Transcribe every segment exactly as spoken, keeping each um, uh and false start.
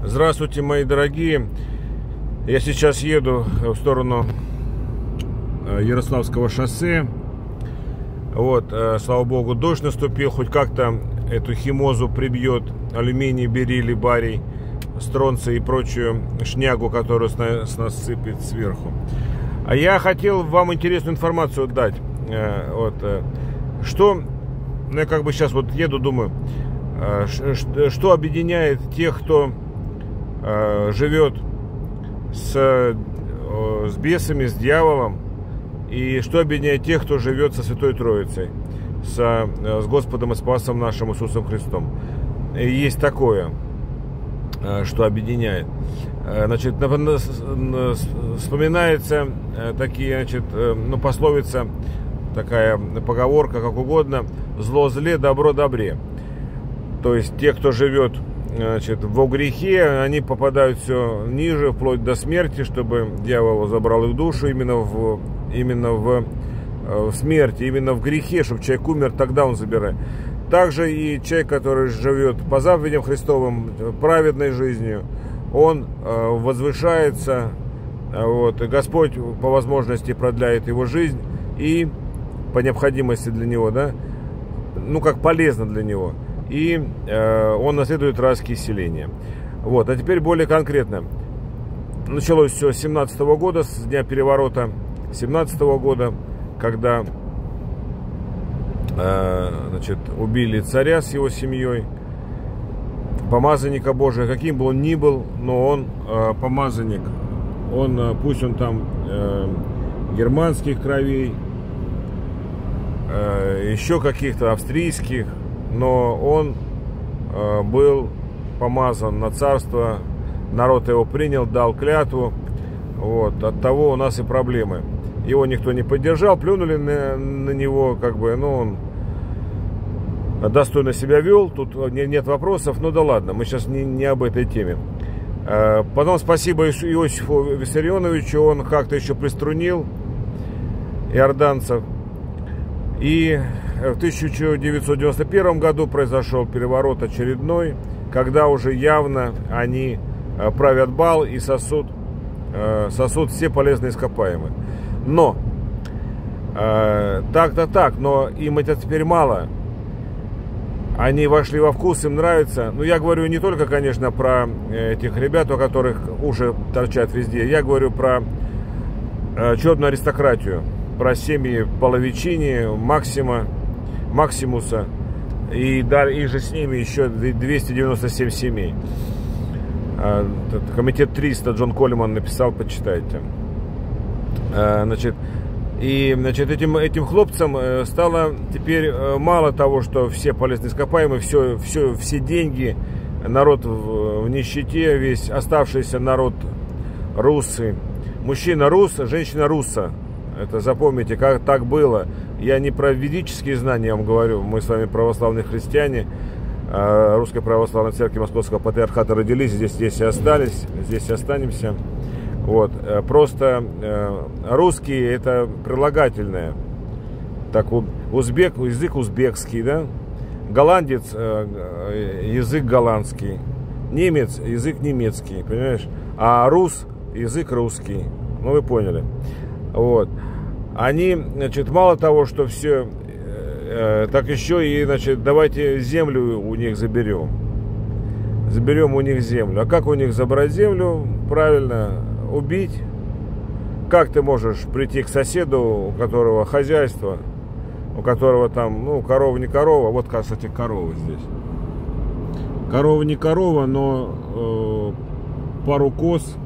Здравствуйте, мои дорогие. Я сейчас еду в сторону Ярославского шоссе. Вот, слава богу, дождь наступил, хоть как-то эту химозу прибьет, алюминий, бериллий, барий, стронций и прочую шнягу, которую с нас сыпет сверху. А я хотел вам интересную информацию дать. Вот, что, ну я как бы сейчас вот еду, думаю, что объединяет тех, кто живет с, с бесами, с дьяволом, и что объединяет тех, кто живет со Святой Троицей, со, с Господом и Спасом нашим Иисусом Христом. И есть такое, что объединяет. Значит, вспоминается такие, значит, ну, пословица, такая поговорка, как угодно: зло зле, добро добре. То есть те, кто живет, значит, во грехе, они попадают все ниже, вплоть до смерти, чтобы дьявол забрал их душу именно в, именно в, в смерти, именно в грехе, чтобы человек умер, тогда он забирает. Также и человек, который живет по заповедям Христовым, праведной жизнью, он возвышается, вот, и Господь по возможности продляет его жизнь и по необходимости для него, да, ну как полезно для него. И э, он наследует райские селения. Вот. А теперь более конкретно. Началось все с семнадцатого года, с дня переворота семнадцатого года, когда э, значит, убили царя с его семьей, помазанника Божия, каким бы он ни был, но он э, помазанник. Он, э, пусть он там э, германских кровей, э, еще каких-то австрийских, но он э, был помазан на царство, народ его принял, дал клятву. Вот, от того у нас и проблемы. Его никто не поддержал, плюнули на, на него, как бы, ну, он достойно себя вел, тут нет вопросов, ну да ладно, мы сейчас не, не об этой теме. Э, потом спасибо Иосифу Виссарионовичу, он как-то еще приструнил иорданцев. И в тысяча девятьсот девяносто первом году произошел переворот очередной, когда уже явно они правят бал и сосут, сосут все полезные ископаемые. Но, так-то так, но им это теперь мало. Они вошли во вкус, им нравится. Ну, я говорю не только, конечно, про этих ребят, у которых уши торчат везде. Я говорю про черную аристократию, про семьи Половичини, Максима, Максимуса, и, да, и же с ними еще двести девяносто семь семей. Комитет триста, Джон Коллиман написал, почитайте. Значит, и значит, этим, этим хлопцам стало теперь мало того, что все полезные ископаемые, все, все, все деньги, народ в, в нищете, весь оставшийся народ русы. Мужчина рус, женщина руса. Это запомните, как так было. Я не про ведические знания вам говорю. Мы с вами православные христиане. Русской православной церкви Московского патриархата родились. Здесь, здесь и остались. Здесь и останемся. Вот. Просто русские — это прилагательное. Так, узбек, язык узбекский, да? Голландец — язык голландский. Немец — язык немецкий, понимаешь? А рус — язык русский. Ну, вы поняли. Вот. Они, значит, мало того, что все, э, так еще и, значит, давайте землю у них заберем. Заберем у них землю. А как у них забрать землю? Правильно, убить. Как ты можешь прийти к соседу, у которого хозяйство, у которого там, ну, корова не корова, вот, кстати, корова здесь. Корова не корова, но э, пару коз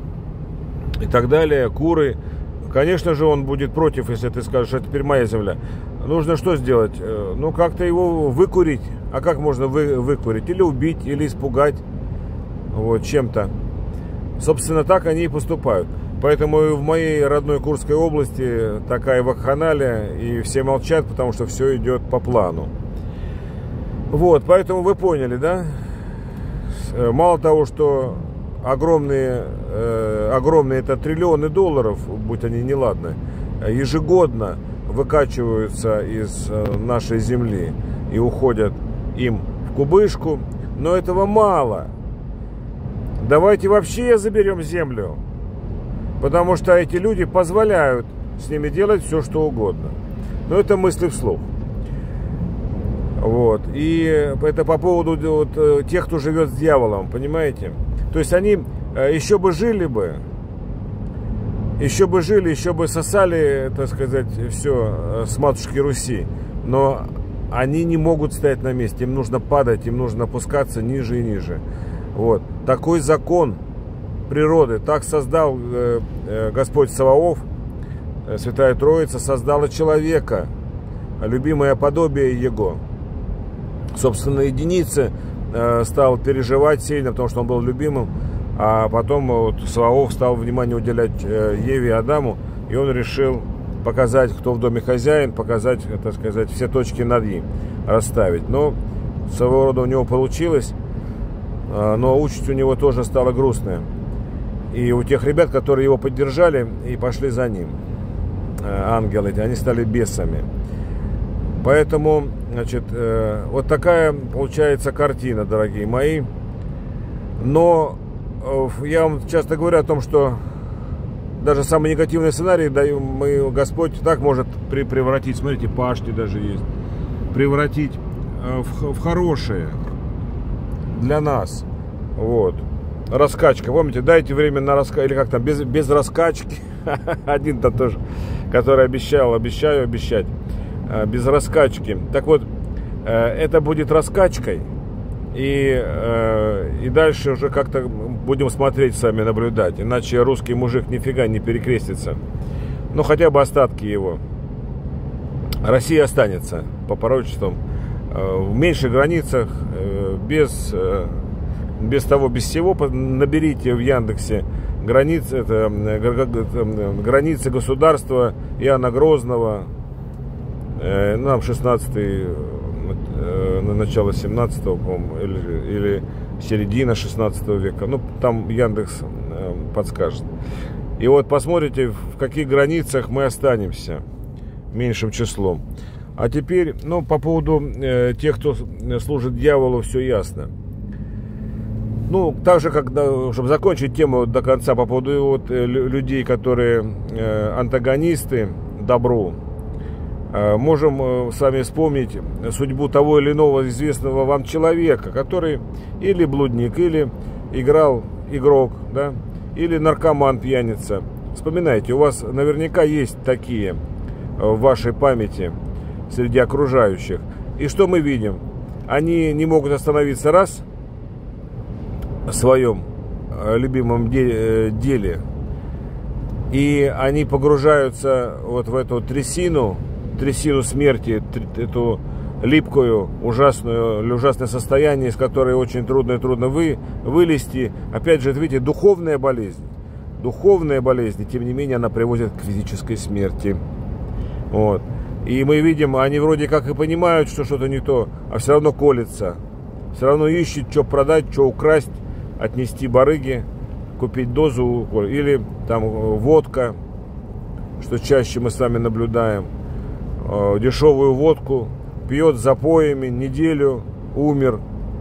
и так далее, куры. Конечно же, он будет против, если ты скажешь, это теперь моя земля. Нужно что сделать? Ну, как-то его выкурить. А как можно вы, выкурить? Или убить, или испугать вот, чем-то. Собственно, так они и поступают. Поэтому и в моей родной Курской области такая вакханалия, и все молчат, потому что все идет по плану. Вот, поэтому вы поняли, да? Мало того, что огромные, э, огромные это триллионы долларов, будь они неладны, ежегодно выкачиваются из э, нашей земли и уходят им в кубышку, но этого мало. давайте вообще заберем землю. Потому что эти люди позволяют с ними делать все, что угодно. Но это мысли вслух. Вот. И это по поводу вот, тех, кто живет с дьяволом, понимаете? То есть они еще бы жили бы, еще бы жили, еще бы сосали, так сказать, все с матушки Руси. Но они не могут стоять на месте. Им нужно падать, им нужно опускаться ниже и ниже. Вот. Такой закон природы. Так создал э, э, Господь Саваоф, э, Святая Троица, создала человека, любимое подобие Его. Собственно, единицы э, стал переживать сильно, потому что он был любимым. А потом вот, Саваоф стал внимание уделять э, Еве и Адаму. И он решил показать, кто в доме хозяин, показать, так сказать, все точки над «и», расставить. Но своего рода у него получилось, э, но участь у него тоже стала грустная. И у тех ребят, которые его поддержали и пошли за ним, ангелы, они стали бесами. Поэтому, значит, вот такая получается картина, дорогие мои. Но я вам часто говорю о том, что даже самый негативный сценарий, да, мы, Господь так может превратить, смотрите, пашни даже есть, превратить в, в хорошее для нас. Вот. Раскачка, помните, дайте время на раскачку, или как там, без, без раскачки, один-то тоже, который обещал, обещаю обещать, без раскачки. Так вот, это будет раскачкой, и, и дальше уже как-то будем смотреть сами, наблюдать, иначе русский мужик нифига не перекрестится, ну хотя бы остатки его. Россия останется по пророчествам в меньших границах, без... Без того, без всего, наберите в Яндексе границы, это, границы государства Иоанна Грозного, э, ну, шестнадцатый, э, начало семнадцатого, по-моему, или, или середина шестнадцатого века. Ну, там Яндекс э, подскажет. И вот посмотрите, в каких границах мы останемся меньшим числом. А теперь, ну, по поводу э, тех, кто служит дьяволу, все ясно. Ну, так же, как, чтобы закончить тему до конца по поводу вот, людей, которые э, антагонисты добру, э, можем э, с вами вспомнить судьбу того или иного известного вам человека, который или блудник, или играл игрок, да, или наркоман, пьяница. Вспоминайте, у вас наверняка есть такие в вашей памяти среди окружающих. И что мы видим? Они не могут остановиться раз в своем любимом деле, и они погружаются вот в эту трясину, трясину смерти, эту липкую, ужасную, ужасное состояние, из которой очень трудно и трудно вы, вылезти. Опять же, видите, духовная болезнь, духовная болезнь, и тем не менее она приводит к физической смерти. Вот. И мы видим, они вроде как и понимают, что что-то не то, а все равно колется, все равно ищут, что продать, что украсть, отнести барыги, купить дозу, или там водка, что чаще мы с вами наблюдаем, дешевую водку, пьет с запоями, неделю, умер.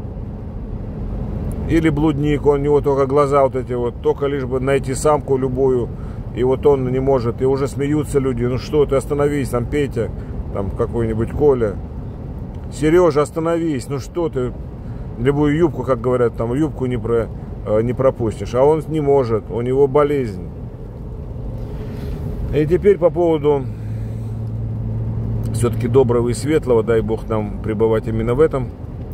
Или блудник, у него только глаза вот эти вот, только лишь бы найти самку любую, и вот он не может, и уже смеются люди, ну что ты, остановись, там Петя, там какой-нибудь Коля, Сережа, остановись, ну что ты, любую юбку, как говорят, там юбку не, про, не пропустишь, а он не может, у него болезнь. И теперь по поводу все-таки доброго и светлого, дай Бог нам пребывать именно в этом,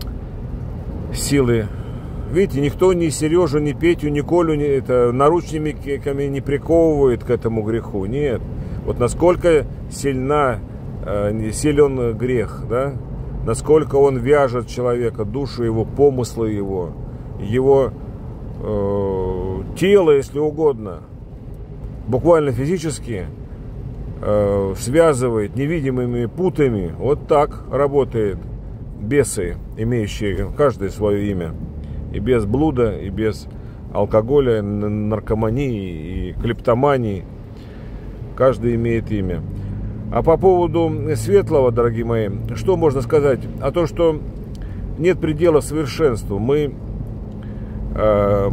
силы. Видите, никто ни Сережу, ни Петю, ни Колю ни, это, наручниками не приковывает к этому греху. Нет. Вот насколько сильна, э, силен грех, да? Насколько он вяжет человека, душу его, помыслы его, его э, тело, если угодно, буквально физически э, связывает невидимыми путами. Вот так работает бесы, имеющие каждое свое имя. И без блуда, и без алкоголя, наркомании и клептомании. Каждый имеет имя. А по поводу светлого, дорогие мои, что можно сказать? А то, что нет предела совершенству. Мы, э,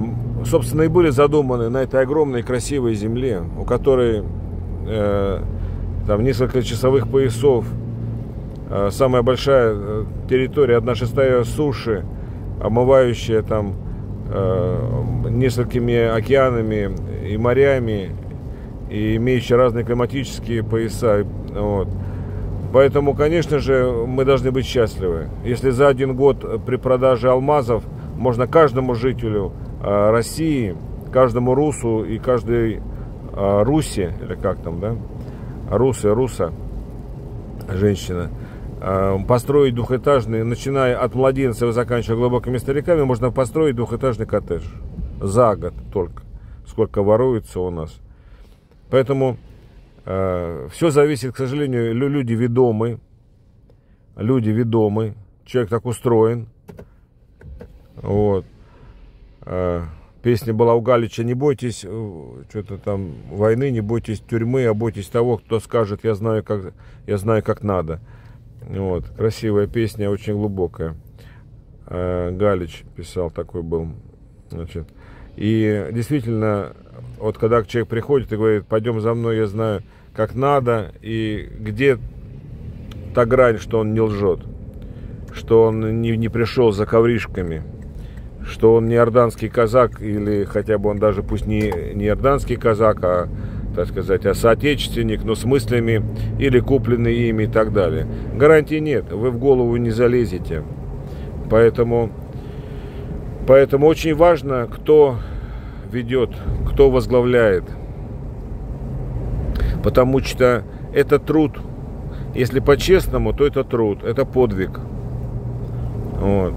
собственно, и были задуманы на этой огромной красивой земле, у которой э, там несколько часовых поясов, э, самая большая территория, одна шестая суши, омывающая там э, несколькими океанами и морями, и имеющая разные климатические пояса. Вот. Поэтому, конечно же, мы должны быть счастливы. Если за один год при продаже алмазов можно каждому жителю э, России, каждому русу и каждой э, русе, или как там, да, русы, руса, женщина, э, построить двухэтажный, начиная от младенцев и заканчивая глубокими стариками, можно построить двухэтажный коттедж за год только, сколько воруется у нас. Поэтому э, все зависит, к сожалению, люди ведомы, люди ведомы, человек так устроен. Вот. Э, песня была у Галича: не бойтесь что-то там войны, не бойтесь тюрьмы, а бойтесь того, кто скажет: я знаю, как, я знаю, как надо. Вот. Красивая песня, очень глубокая. Э, Галич писал, такой был. Значит. И действительно, вот когда человек приходит и говорит: пойдем за мной, я знаю, как надо, и где та грань, что он не лжет, что он не, не пришел за ковришками, что он не иорданский казак, или хотя бы он даже пусть не, не иорданский казак, а, так сказать, а соотечественник, но с мыслями или купленный ими и так далее. Гарантии нет, вы в голову не залезете. Поэтому, поэтому очень важно, кто ведет, кто возглавляет. Потому что это труд. Если по-честному, то это труд, это подвиг. Вот.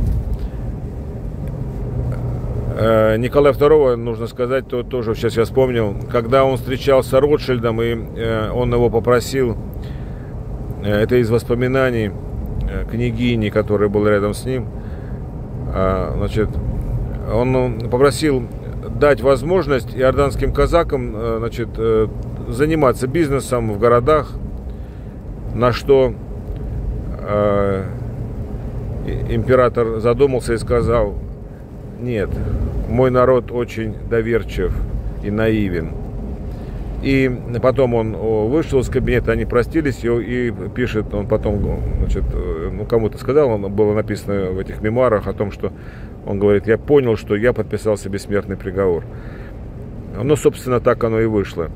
Николая второго, нужно сказать, то тоже сейчас я вспомнил, когда он встречался с Ротшильдом, и он его попросил, это из воспоминаний княгини, которая была рядом с ним, значит, он попросил дать возможность иорданским казакам, значит, заниматься бизнесом в городах, на что э, император задумался и сказал: нет, мой народ очень доверчив и наивен. И потом он вышел из кабинета, они простились, и, и пишет, он потом, значит, ну, кому-то сказал, он, было написано в этих мемуарах о том, что он говорит: я понял, что я подписал себе смертный приговор. Ну, собственно, так оно и вышло.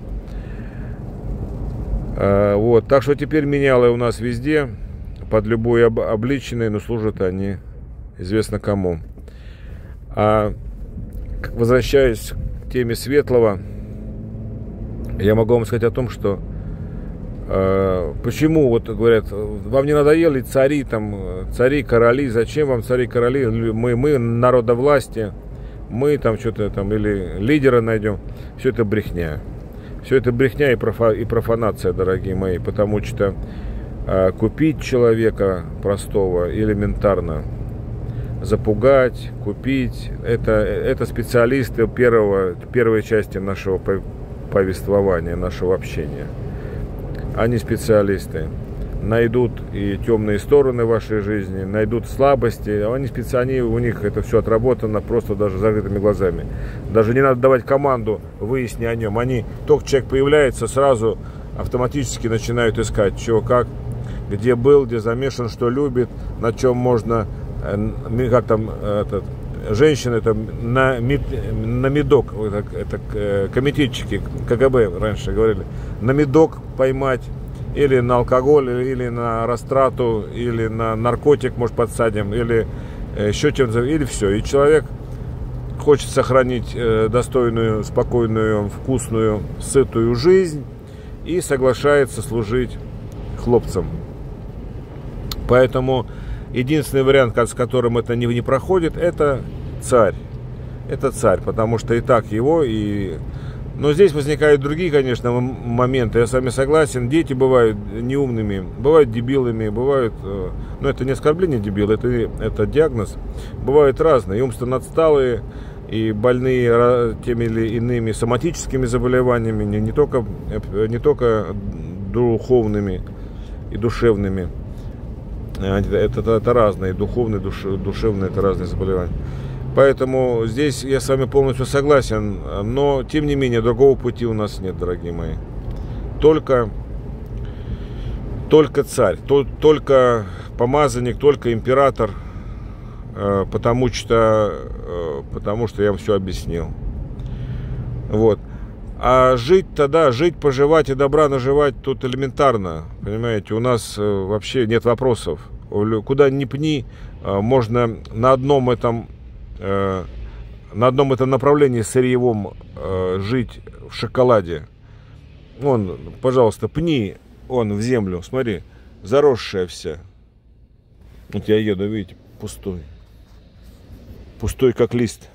А, вот, так что теперь менялы у нас везде, под любой об, обличенной, но служат они известно кому. А возвращаясь к теме Светлого, я могу вам сказать о том, что э, почему, вот говорят, вам не надоели цари, там, цари, короли, зачем вам цари, короли, мы, мы народовластие, мы там что-то там, или лидера найдем. Все это брехня. Все это брехня и, профа, и профанация, дорогие мои, потому что э, купить человека простого элементарно, запугать, купить, это, это специалисты первого, первой части нашего повествования, нашего общения. Они специалисты. Найдут и темные стороны вашей жизни, найдут слабости. Они специалисты, у них это все отработано просто даже закрытыми глазами. Даже не надо давать команду, выясни о нем. Они, только человек появляется, сразу автоматически начинают искать, чего, как, где был, где замешан, что любит, на чем можно, как там, этот, женщины там на, на медок, это, это комитетчики КГБ раньше говорили, на медок поймать, или на алкоголь, или на растрату, или на наркотик, может, подсадим, или еще чем-то, или все. И человек хочет сохранить достойную, спокойную, вкусную, сытую жизнь и соглашается служить хлопцам. Поэтому единственный вариант, с которым это не, не проходит, это царь. Это царь, потому что и так его, и... Но здесь возникают другие, конечно, моменты. Я с вами согласен. Дети бывают неумными, бывают дебилами, бывают... Ну, это не оскорбление дебил, это, это диагноз. Бывают разные. И умственно отсталые, и больные теми или иными соматическими заболеваниями, не, не, только, не только духовными и душевными. Это, это, это разные, духовные, душ, душевные, это разные заболевания. Поэтому здесь я с вами полностью согласен, но тем не менее другого пути у нас нет, дорогие мои. Только, только царь, то, только помазанник, только император, э, потому что, э, потому что я вам все объяснил. Вот. А жить тогда, жить, поживать и добра наживать тут элементарно, понимаете, у нас э, вообще нет вопросов. Куда ни пни, э, можно на одном этом на одном этом направлении сырьевом э, жить в шоколаде. Вон, пожалуйста, пни он в землю, смотри, заросшая вся. Вот я еду, видите, пустой. Пустой, как лист.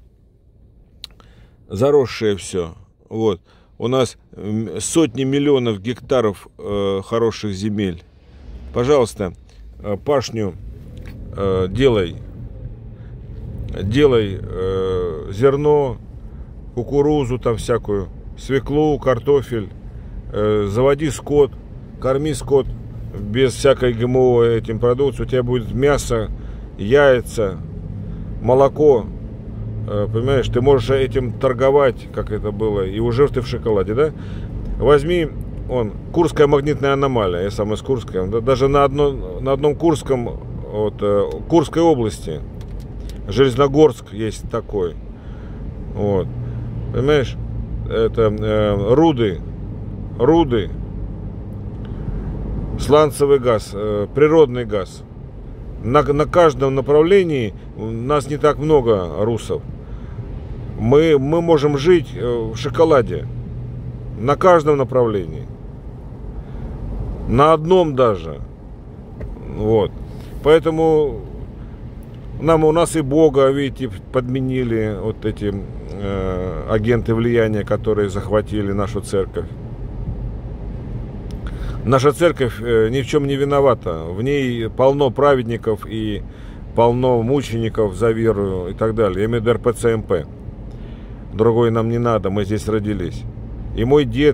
Заросшее все. Вот. У нас сотни миллионов гектаров э, хороших земель. Пожалуйста, э, пашню э, делай. Делай э, зерно, кукурузу там всякую, свеклу, картофель, э, заводи скот, корми скот без всякой ГМО этим продукцией. У тебя будет мясо, яйца, молоко. Э, понимаешь, ты можешь этим торговать, как это было, и уже ты в шоколаде, да? Возьми, он, Курская магнитная аномалия, я сам из Курска, да, даже на, одно, на одном Курском, вот, э, Курской области, Железногорск есть такой. Вот. Понимаешь? Это э, руды. Руды. Сланцевый газ. Э, природный газ. На, на каждом направлении у нас не так много русов. Мы, мы можем жить в шоколаде. На каждом направлении. На одном даже. Вот. Поэтому нам, у нас и Бога, видите, подменили вот эти э, агенты влияния, которые захватили нашу церковь. Наша церковь э, ни в чем не виновата. В ней полно праведников и полно мучеников за веру и так далее. Я имею в виду эр пэ цэ эм пэ. Другой нам не надо, мы здесь родились. И мой дед,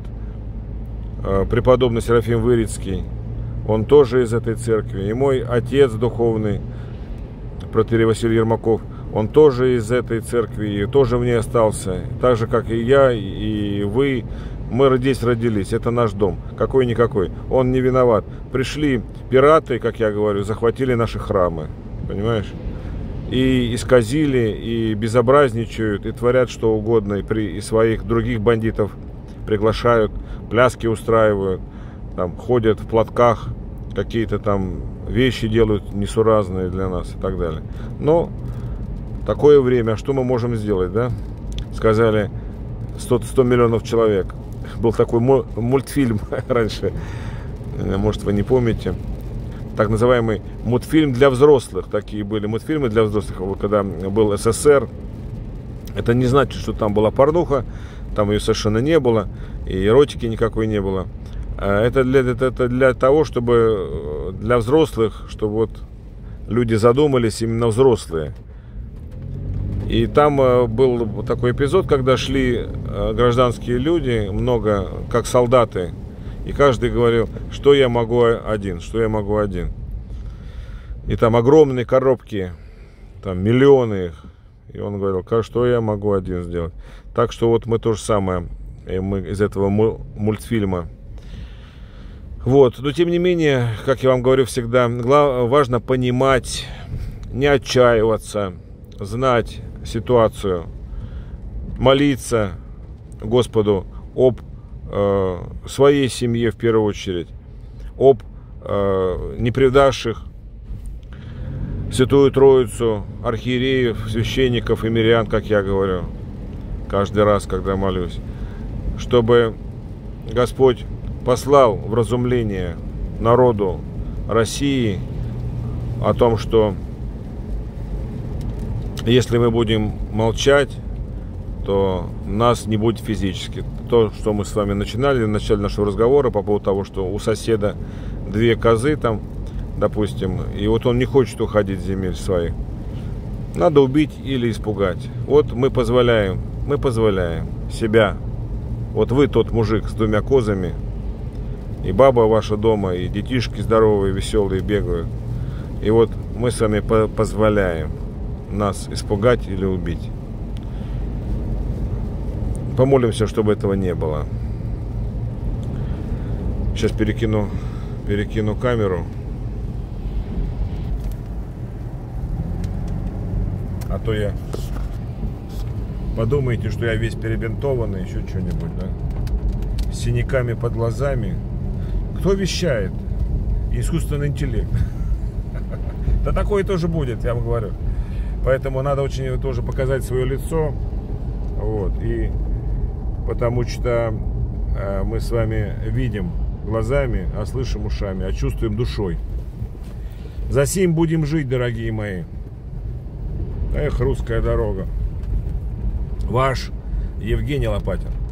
э, преподобный Серафим Вырицкий, он тоже из этой церкви. И мой отец духовный, протоиерей Василий Ермаков, он тоже из этой церкви, и тоже в ней остался. Так же, как и я, и вы. Мы здесь родились, это наш дом. Какой-никакой. Он не виноват. Пришли пираты, как я говорю, захватили наши храмы. Понимаешь? И исказили, и безобразничают, и творят что угодно. И, при, и своих других бандитов приглашают, пляски устраивают, там, ходят в платках, какие-то там вещи делают несуразные для нас и так далее. Но такое время, а что мы можем сделать, да? Сказали сто, сто миллионов человек. Был такой мультфильм раньше, может, вы не помните, так называемый мультфильм для взрослых. Такие были мультфильмы для взрослых, когда был эс эс эс эр. Это не значит, что там была порнуха, там ее совершенно не было, и эротики никакой не было. Это для, это, это для того, чтобы для взрослых, чтобы вот люди задумались, именно взрослые. И там был такой эпизод, когда шли гражданские люди, много, как солдаты, и каждый говорил, что я могу один, что я могу один. И там огромные коробки, там миллионы их. И он говорил, что я могу один сделать. Так что вот мы то же самое, мы из этого мультфильма. Вот, но тем не менее, как я вам говорю всегда, важно понимать, не отчаиваться, знать ситуацию, молиться Господу об э, своей семье в первую очередь, об э, не предавших Святую Троицу, архиереев, священников и мирян, как я говорю, каждый раз, когда молюсь, чтобы Господь послал вразумление народу России о том, что если мы будем молчать, то нас не будет физически. То, что мы с вами начинали в начале нашего разговора по поводу того, что у соседа две козы там, допустим, и вот он не хочет уходить с земель своих. Надо убить или испугать. Вот мы позволяем, мы позволяем себя. Вот вы тот мужик с двумя козами, и баба ваша дома, и детишки здоровые, веселые бегают. И вот мы с вами позволяем нас испугать или убить. Помолимся, чтобы этого не было. Сейчас перекину, перекину камеру. А то я... Подумайте, что я весь перебинтованный, еще что-нибудь, да? С синяками под глазами. Кто вещает? Искусственный интеллект. Да такое тоже будет, я вам говорю. Поэтому надо очень тоже показать свое лицо. Вот. И потому что э, мы с вами видим глазами, а слышим ушами, а чувствуем душой. За сим будем жить, дорогие мои. Эх, русская дорога. Ваш Евгений Лопатин.